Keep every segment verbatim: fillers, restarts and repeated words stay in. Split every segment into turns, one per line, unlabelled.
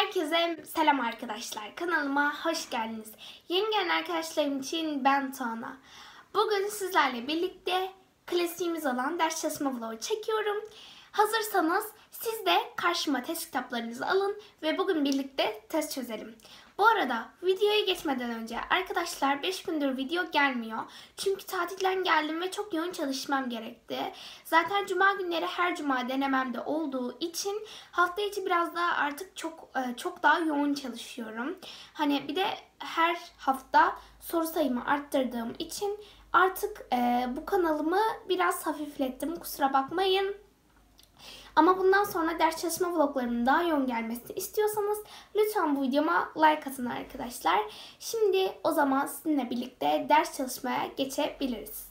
Herkese selam arkadaşlar. Kanalıma hoş geldiniz. Yeni gelen arkadaşlarım için ben Tuana. Bugün sizlerle birlikte klasiğimiz olan ders çalışma vlogu çekiyorum. Hazırsanız siz de karşıma test kitaplarınızı alın ve bugün birlikte test çözelim. Bu arada videoya geçmeden önce arkadaşlar beş gündür video gelmiyor. Çünkü tatilden geldim ve çok yoğun çalışmam gerekti. Zaten cuma günleri her cuma denememde olduğu için hafta içi biraz daha artık çok çok daha yoğun çalışıyorum. Hani bir de her hafta soru sayımı arttırdığım için artık e, bu kanalımı biraz hafiflettim. Kusura bakmayın. Ama bundan sonra ders çalışma vloglarımın daha yoğun gelmesini istiyorsanız lütfen bu videoma like atın arkadaşlar. Şimdi o zaman sizinle birlikte ders çalışmaya geçebiliriz.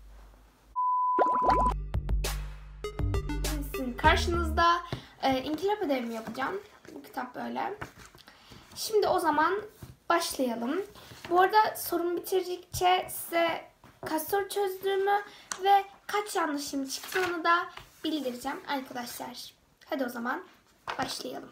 Sizin karşınızda e, inkılap ödevimi yapacağım. Bu kitap böyle. Şimdi o zaman başlayalım. Bu arada sorumu bitirdikçe size kaç soru çözdüğümü ve kaç yanlışım çıktığını da bildireceğim arkadaşlar. Hadi o zaman başlayalım.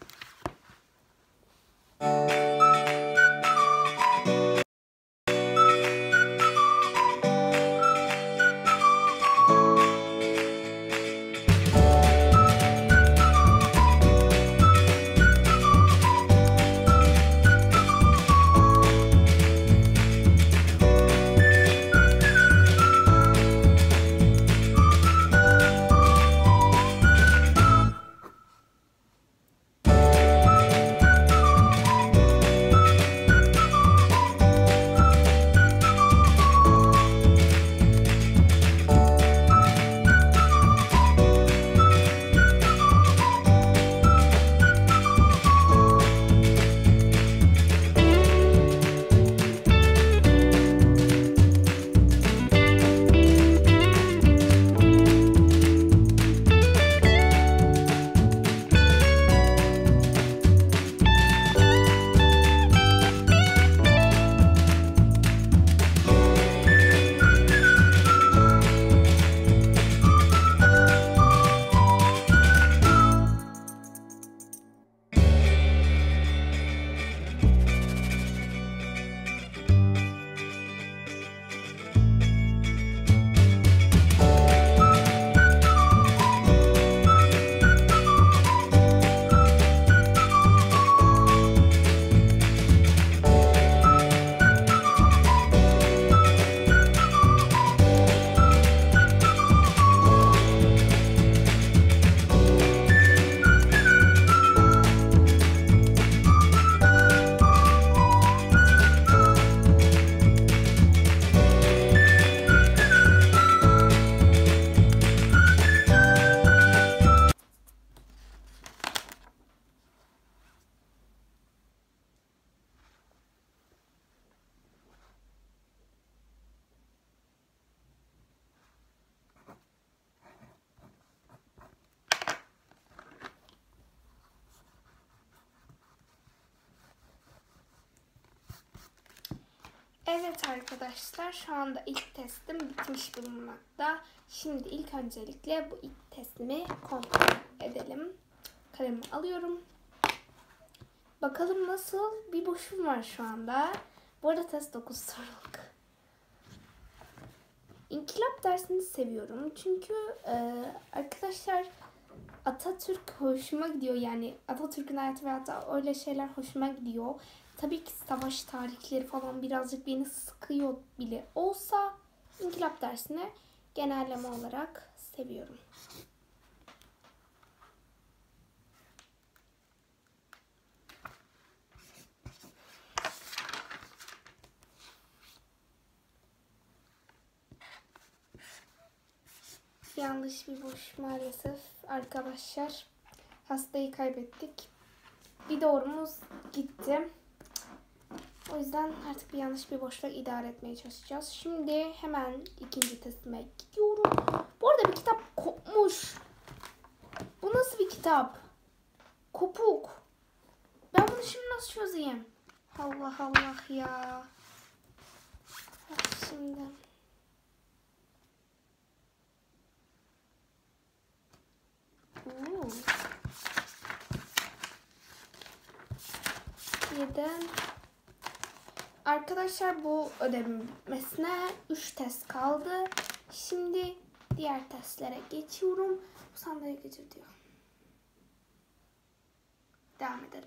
Evet arkadaşlar, şu anda ilk testim bitmiş bulunmakta. Şimdi ilk öncelikle bu ilk testimi kontrol edelim. Kalemi alıyorum. Bakalım nasıl? Bir boşum var şu anda. Bu arada test dokuz soruluk. İnkılap dersini seviyorum. Çünkü e, arkadaşlar Atatürk hoşuma gidiyor. Yani Atatürk'ün hayatı ve hatta öyle şeyler hoşuma gidiyor. Tabii ki savaş tarihleri falan birazcık beni sıkıyor bile olsa inkılap dersini genelleme olarak seviyorum. Yanlış bir boş maalesef arkadaşlar. Hastayı kaybettik. Bir doğrumuz gitti. O yüzden artık bir yanlış bir boşluk idare etmeye çalışacağız. Şimdi hemen ikinci testime gidiyorum. Bu arada bir kitap kopmuş. Bu nasıl bir kitap? Kopuk. Ben bunu şimdi nasıl çözeyim? Allah Allah ya. Bak şimdi. Oo. yedi. Arkadaşlar bu ödevin bitmesine üç test kaldı. Şimdi diğer testlere geçiyorum. Bu sandalye geçir diyor. Devam edelim.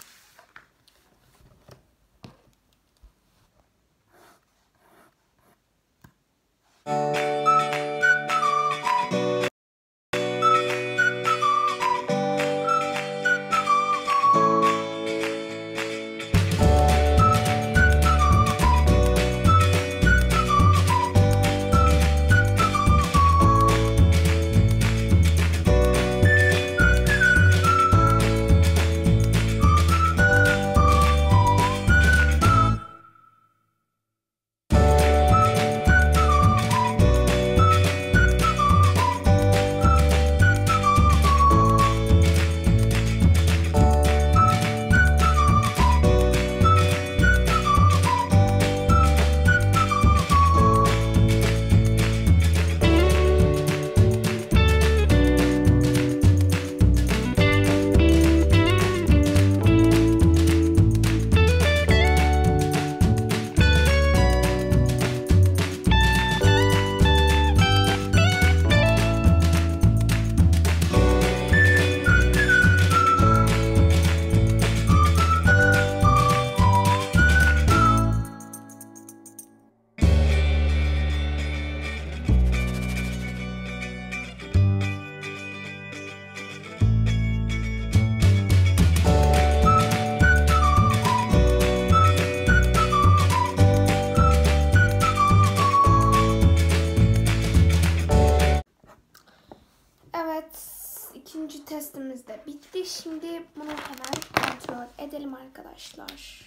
İkinci testimiz de bitti. Şimdi bunu hemen kontrol edelim arkadaşlar.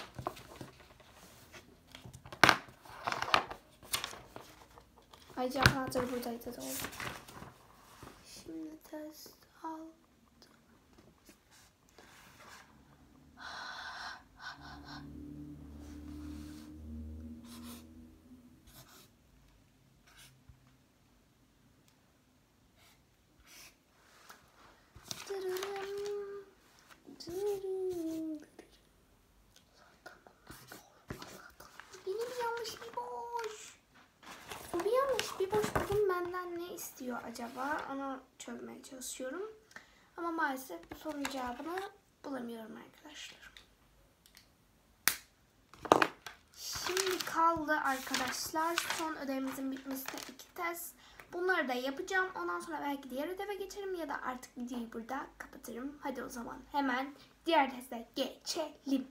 Ayrıca anahtarı buradaydı doğru. Şimdi test al. Benim yanlış bir boş. Bir yanlış bir boş bugün benden ne istiyor acaba? Onu çözmeye çalışıyorum. Ama maalesef bu sorunun cevabını bulamıyorum arkadaşlar. Şimdi kaldı arkadaşlar. Son ödevimizin bitmesine iki test. Bunları da yapacağım. Ondan sonra belki diğer ödeve geçerim ya da artık videoyu burada kapatırım. Hadi o zaman hemen diğer teste geçelim.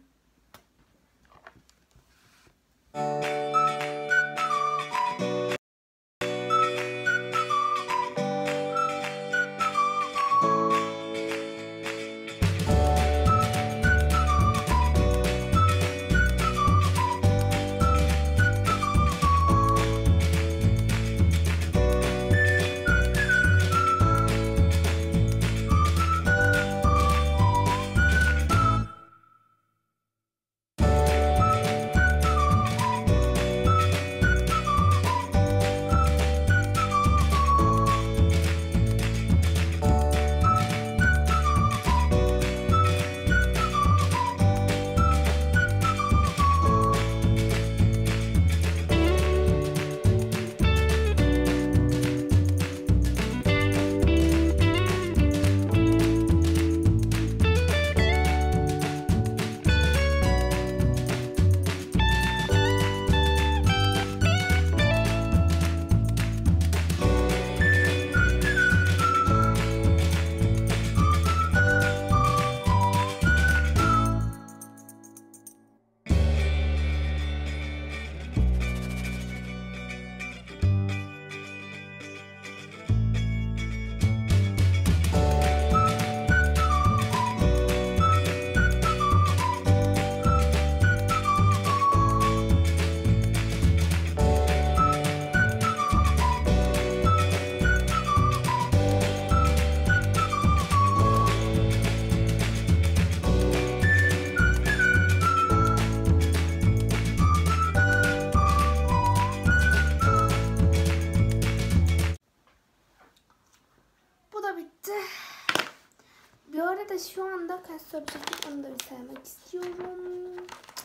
test soru çekip onu da bitirmek istiyorum.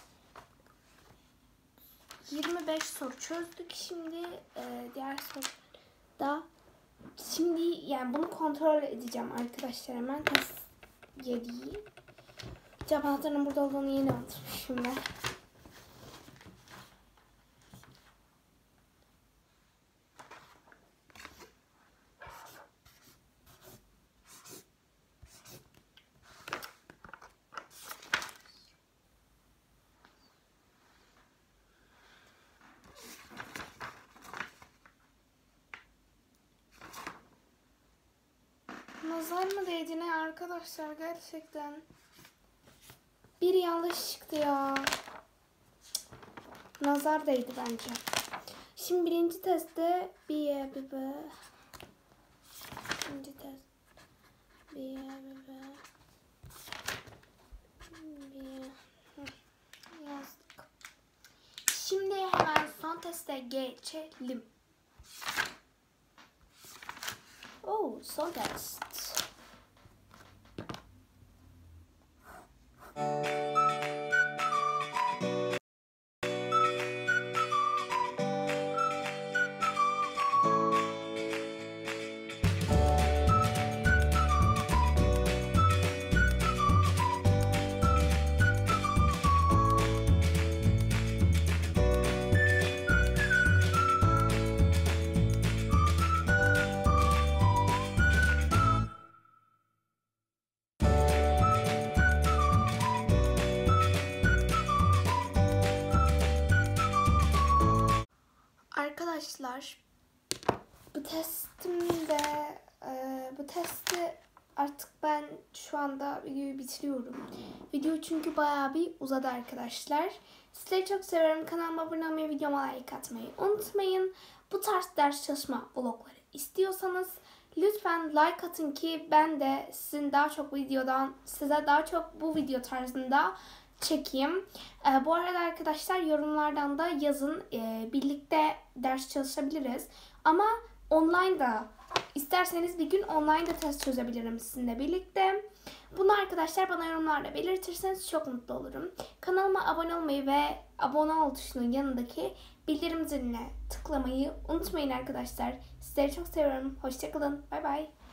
yirmi beş soru çözdük. Şimdi e, diğer soruda şimdi yani bunu kontrol edeceğim arkadaşlar. Hemen test yediği. Cevaplarının burada olduğunu yeni unutmuşum ben. Nazar mı değdi ne arkadaşlar, gerçekten. Bir yanlış çıktı ya. Nazar değdi bence. Şimdi birinci testte bir bir bir. İkinci test. Bir bir bir. Bir. Yazdık. Şimdi hemen son teste geçelim. Oh, son test. Arkadaşlar bu testimde e, bu testi artık ben şu anda videoyu bitiriyorum. Video çünkü bayağı bir uzadı arkadaşlar. Sizleri çok seviyorum. Kanalıma abone olmayı, videoma like atmayı unutmayın. Bu tarz ders çalışma vlogları istiyorsanız lütfen like atın ki ben de sizin daha çok videodan size daha çok bu video tarzında çekeyim. Ee, bu arada arkadaşlar yorumlardan da yazın, ee, birlikte ders çalışabiliriz. Ama online da isterseniz bir gün online de test çözebilirim sizinle birlikte. Bunu arkadaşlar bana yorumlarda belirtirseniz çok mutlu olurum. Kanalıma abone olmayı ve abone ol tuşunun yanındaki bildirim ziline tıklamayı unutmayın arkadaşlar. Sizleri çok seviyorum. Hoşçakalın. Bay bay.